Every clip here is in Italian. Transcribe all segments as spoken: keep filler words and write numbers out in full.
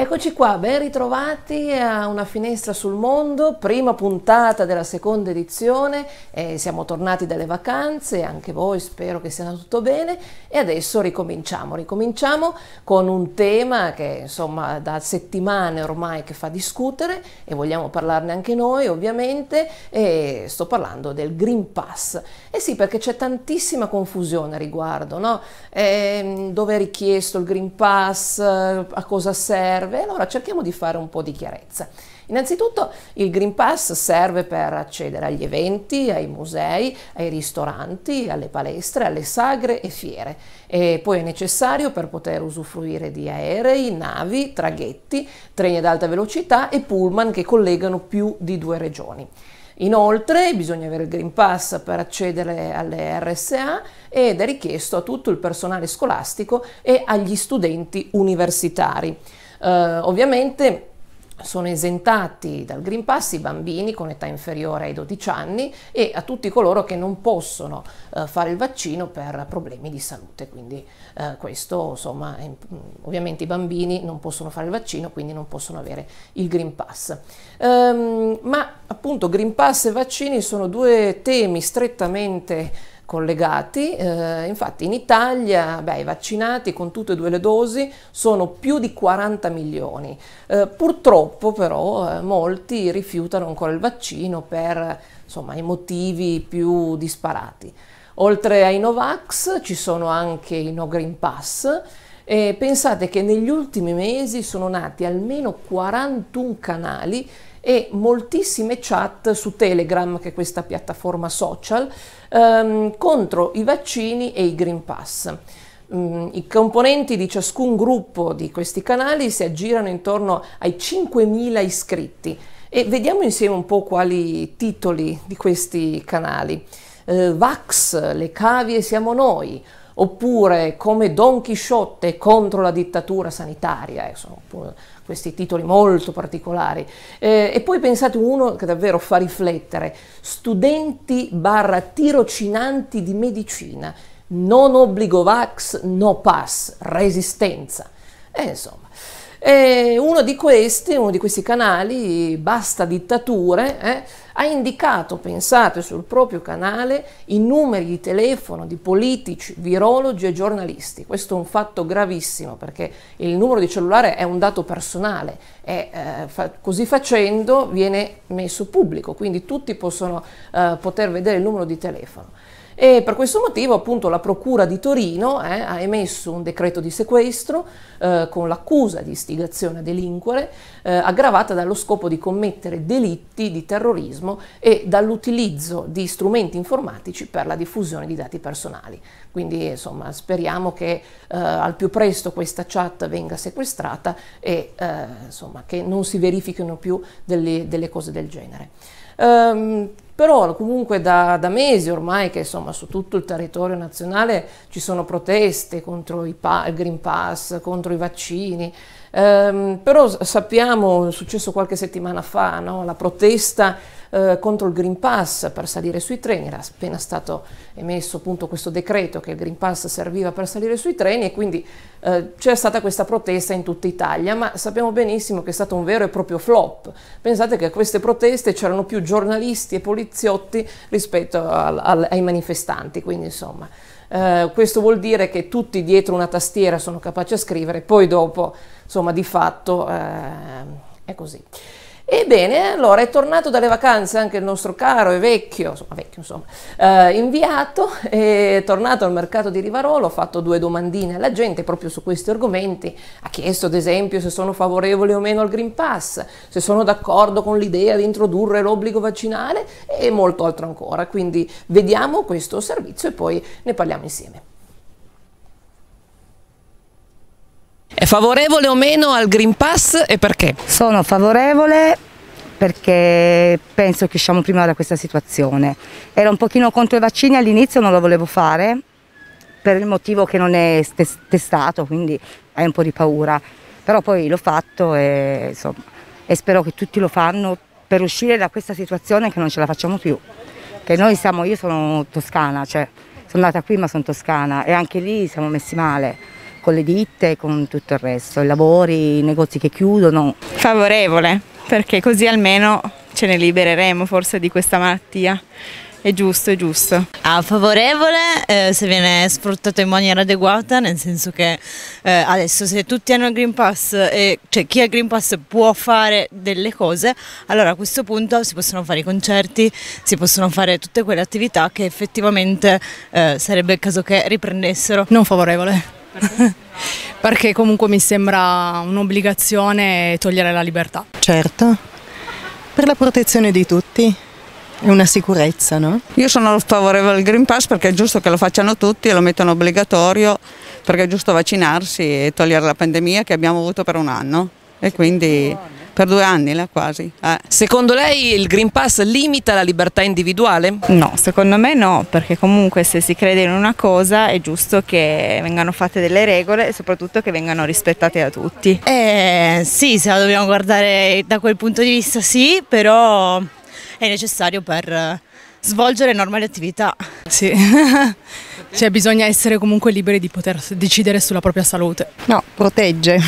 Eccoci qua, ben ritrovati a Una finestra sul mondo, prima puntata della seconda edizione, eh, siamo tornati dalle vacanze, anche voi spero che sia andato tutto bene e adesso ricominciamo, ricominciamo con un tema che insomma da settimane ormai che fa discutere e vogliamo parlarne anche noi ovviamente, e sto parlando del Green Pass. Eh sì, perché c'è tantissima confusione a riguardo, no? Eh, dove è richiesto il Green Pass, a cosa serve? Allora cerchiamo di fare un po' di chiarezza. Innanzitutto il Green Pass serve per accedere agli eventi, ai musei, ai ristoranti, alle palestre, alle sagre e fiere, e poi è necessario per poter usufruire di aerei, navi, traghetti, treni ad alta velocità e pullman che collegano più di due regioni. Inoltre bisogna avere il Green Pass per accedere alle R S A ed è richiesto a tutto il personale scolastico e agli studenti universitari. Uh, ovviamente sono esentati dal Green Pass i bambini con età inferiore ai dodici anni e a tutti coloro che non possono uh, fare il vaccino per problemi di salute, quindi uh, questo insomma è, ovviamente i bambini non possono fare il vaccino, quindi non possono avere il Green Pass. Um, ma appunto Green Pass e vaccini sono due temi strettamente collegati, eh, infatti in Italia beh, i vaccinati con tutte e due le dosi sono più di quaranta milioni, eh, purtroppo però eh, molti rifiutano ancora il vaccino per insomma, i motivi più disparati. Oltre ai Novax ci sono anche i No Green Pass e pensate che negli ultimi mesi sono nati almeno quarantuno canali e moltissime chat su Telegram, che è questa piattaforma social, ehm, contro i vaccini e i Green Pass. Mm, I componenti di ciascun gruppo di questi canali si aggirano intorno ai cinquemila iscritti e vediamo insieme un po' quali titoli di questi canali. Eh, Vax, le cavie siamo noi, oppure come Don Chisciotte contro la dittatura sanitaria, eh, sono questi titoli molto particolari. Eh, e poi pensate uno che davvero fa riflettere: studenti barra tirocinanti di medicina, non obbligo vax, no pass, resistenza. E insomma, e uno di questi, uno di questi canali, Basta Dittature, eh, ha indicato, pensate, sul proprio canale i numeri di telefono di politici, virologi e giornalisti. Questo è un fatto gravissimo perché il numero di cellulare è un dato personale e eh, fa, così facendo viene messo pubblico, quindi tutti possono eh, poter vedere il numero di telefono. E per questo motivo appunto la Procura di Torino eh, ha emesso un decreto di sequestro eh, con l'accusa di istigazione a delinquere eh, aggravata dallo scopo di commettere delitti di terrorismo e dall'utilizzo di strumenti informatici per la diffusione di dati personali. Quindi insomma speriamo che eh, al più presto questa chat venga sequestrata e eh, insomma che non si verifichino più delle, delle cose del genere. Um, però comunque da, da mesi ormai che insomma su tutto il territorio nazionale ci sono proteste contro i pa- il Green Pass, contro i vaccini, um, però sappiamo, è successo qualche settimana fa, no? La protesta eh, contro il Green Pass per salire sui treni, era appena stato emesso appunto questo decreto che il Green Pass serviva per salire sui treni e quindi eh, c'è stata questa protesta in tutta Italia, ma sappiamo benissimo che è stato un vero e proprio flop. Pensate che a queste proteste c'erano più giornalisti e poliziotti rispetto al, al, ai manifestanti, quindi insomma eh, questo vuol dire che tutti dietro una tastiera sono capaci a scrivere, poi dopo insomma di fatto eh, è così. Ebbene, allora è tornato dalle vacanze anche il nostro caro e vecchio, insomma vecchio insomma, eh, inviato, è tornato al mercato di Rivarolo, ha fatto due domandine alla gente proprio su questi argomenti, ha chiesto ad esempio se sono favorevoli o meno al Green Pass, se sono d'accordo con l'idea di introdurre l'obbligo vaccinale e molto altro ancora, quindi vediamo questo servizio e poi ne parliamo insieme. È favorevole o meno al Green Pass e perché? Sono favorevole perché penso che usciamo prima da questa situazione. Ero un pochino contro i vaccini all'inizio, non lo volevo fare per il motivo che non è testato, quindi hai un po' di paura. Però poi l'ho fatto e, insomma, e spero che tutti lo fanno per uscire da questa situazione che non ce la facciamo più. Che noi siamo, io sono toscana, cioè sono nata qui ma sono toscana e anche lì siamo messi male. con le ditte, con tutto il resto, i lavori, i negozi che chiudono. Favorevole, perché così almeno ce ne libereremo forse di questa malattia. È giusto, è giusto. Ah, favorevole eh, se viene sfruttato in maniera adeguata, nel senso che eh, adesso se tutti hanno il Green Pass, e, cioè chi ha il Green Pass può fare delle cose, allora a questo punto si possono fare i concerti, si possono fare tutte quelle attività che effettivamente eh, sarebbe il caso che riprendessero. Non favorevole, perché? Perché comunque mi sembra un'obbligazione togliere la libertà. Certo, per la protezione di tutti. È una sicurezza, no? Io sono favorevole al Green Pass perché è giusto che lo facciano tutti e lo mettono obbligatorio, perché è giusto vaccinarsi e togliere la pandemia che abbiamo avuto per un anno e quindi per due anni là, quasi. Eh. Secondo lei il Green Pass limita la libertà individuale? No, secondo me no, perché comunque se si crede in una cosa è giusto che vengano fatte delle regole e soprattutto che vengano rispettate da tutti. Eh, sì, se la dobbiamo guardare da quel punto di vista sì, però è necessario per svolgere normali attività. Sì, cioè bisogna essere comunque liberi di poter decidere sulla propria salute. No, protegge.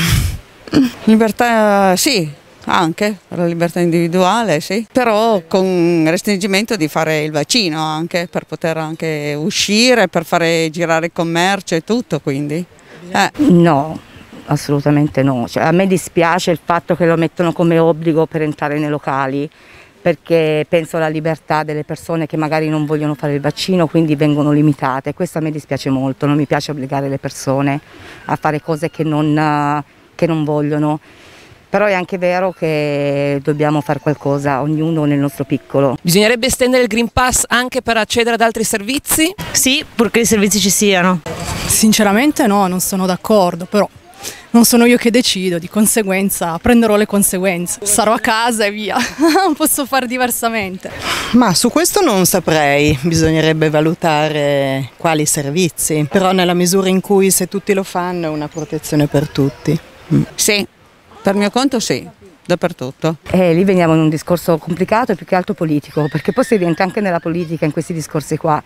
Libertà sì, anche, la libertà individuale sì, però con restringimento di fare il vaccino anche, per poter anche uscire, per fare girare il commercio e tutto quindi. Eh. No, assolutamente no, cioè, a me dispiace il fatto che lo mettono come obbligo per entrare nei locali, perché penso alla libertà delle persone che magari non vogliono fare il vaccino, quindi vengono limitate. Questo a me dispiace molto, non mi piace obbligare le persone a fare cose che non, che non vogliono. Però è anche vero che dobbiamo fare qualcosa, ognuno nel nostro piccolo. Bisognerebbe estendere il Green Pass anche per accedere ad altri servizi? Sì, purché i servizi ci siano. Sinceramente no, non sono d'accordo, però non sono io che decido, di conseguenza prenderò le conseguenze. Sarò a casa e via, non posso fare diversamente. Ma su questo non saprei, bisognerebbe valutare quali servizi, però nella misura in cui se tutti lo fanno è una protezione per tutti. Mm. Sì, per mio conto sì, dappertutto. E lì veniamo in un discorso complicato e più che altro politico, perché poi si rientra anche nella politica in questi discorsi qua.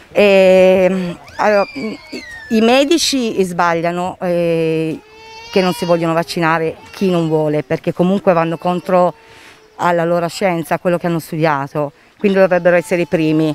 E, allora, i, i medici sbagliano, eh, che non si vogliono vaccinare chi non vuole, perché comunque vanno contro alla loro scienza, a quello che hanno studiato, quindi dovrebbero essere i primi.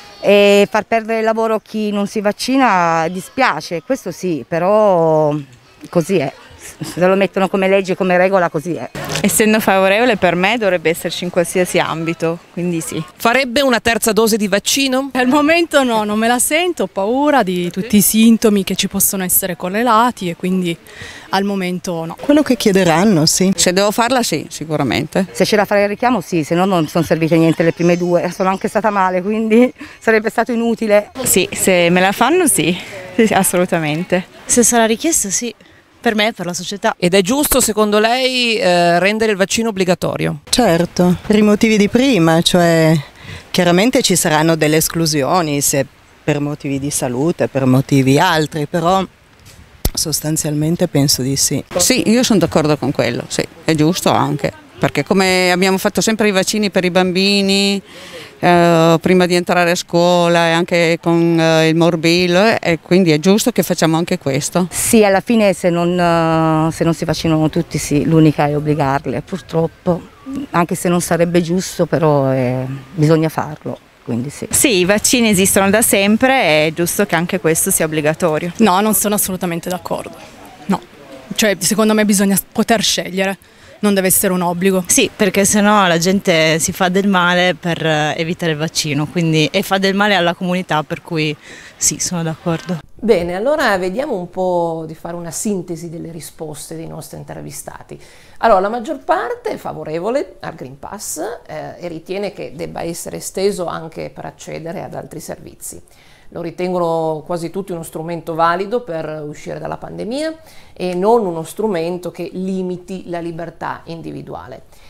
E far perdere il lavoro a chi non si vaccina dispiace, questo sì, però così è. Se lo mettono come legge, come regola, così è. Essendo favorevole per me dovrebbe esserci in qualsiasi ambito, quindi sì. Farebbe una terza dose di vaccino? Al momento no, non me la sento, ho paura di tutti i sintomi che ci possono essere correlati e quindi al momento no. Quello che chiederanno, sì. Se devo farla sì, sicuramente. Se c'è da fare il richiamo sì, se no non sono servite niente le prime due, sono anche stata male, quindi sarebbe stato inutile. Sì, se me la fanno sì, sì assolutamente. Se sarà richiesto sì. Per me e per la società. Ed è giusto secondo lei eh, rendere il vaccino obbligatorio? Certo, per i motivi di prima, cioè chiaramente ci saranno delle esclusioni se per motivi di salute, per motivi altri, però sostanzialmente penso di sì. Sì, io sono d'accordo con quello, sì, è giusto anche, perché come abbiamo fatto sempre i vaccini per i bambini, eh, prima di entrare a scuola e anche con eh, il morbillo, e quindi è giusto che facciamo anche questo. Sì, alla fine se non, se non si vaccinano tutti sì, l'unica è obbligarli, purtroppo, anche se non sarebbe giusto, però eh, bisogna farlo. Quindi sì. Sì, i vaccini esistono da sempre, è giusto che anche questo sia obbligatorio. No, non sono assolutamente d'accordo, no, cioè secondo me bisogna poter scegliere. Non deve essere un obbligo. Sì, perché sennò la gente si fa del male per evitare il vaccino, quindi, e fa del male alla comunità, per cui sì, sono d'accordo. Bene, allora vediamo un po' di fare una sintesi delle risposte dei nostri intervistati. Allora, la maggior parte è favorevole al Green Pass eh, e ritiene che debba essere esteso anche per accedere ad altri servizi. Lo ritengono quasi tutti uno strumento valido per uscire dalla pandemia e non uno strumento che limiti la libertà individuale.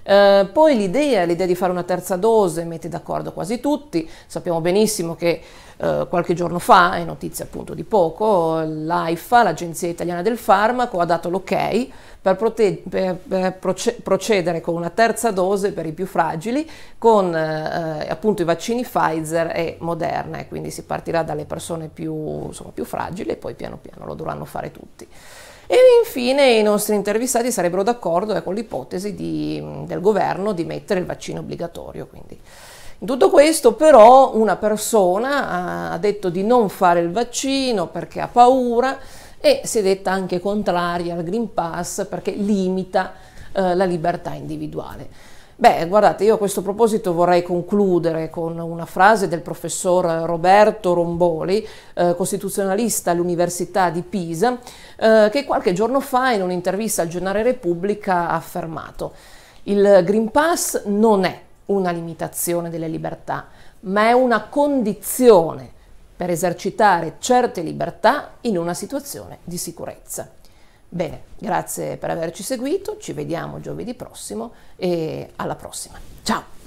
Eh, poi l'idea, l'idea di fare una terza dose mette d'accordo quasi tutti. Sappiamo benissimo che eh, qualche giorno fa, è notizia appunto di poco, l'AIFA, l'Agenzia Italiana del Farmaco, ha dato l'ok per, per, per procedere con una terza dose per i più fragili con eh, appunto i vaccini Pfizer e Moderna, e quindi si partirà dalle persone più, insomma, più fragili e poi piano piano lo dovranno fare tutti. E infine i nostri intervistati sarebbero d'accordo eh, con l'ipotesi del governo di mettere il vaccino obbligatorio. Quindi. In tutto questo però una persona ha detto di non fare il vaccino perché ha paura e si è detta anche contraria al Green Pass perché limita eh, la libertà individuale. Beh, guardate, io a questo proposito vorrei concludere con una frase del professor Roberto Romboli, eh, costituzionalista all'Università di Pisa, eh, che qualche giorno fa in un'intervista al giornale Repubblica ha affermato: il Green Pass non è una limitazione delle libertà, ma è una condizione per esercitare certe libertà in una situazione di sicurezza. Bene, grazie per averci seguito, ci vediamo giovedì prossimo e alla prossima. Ciao!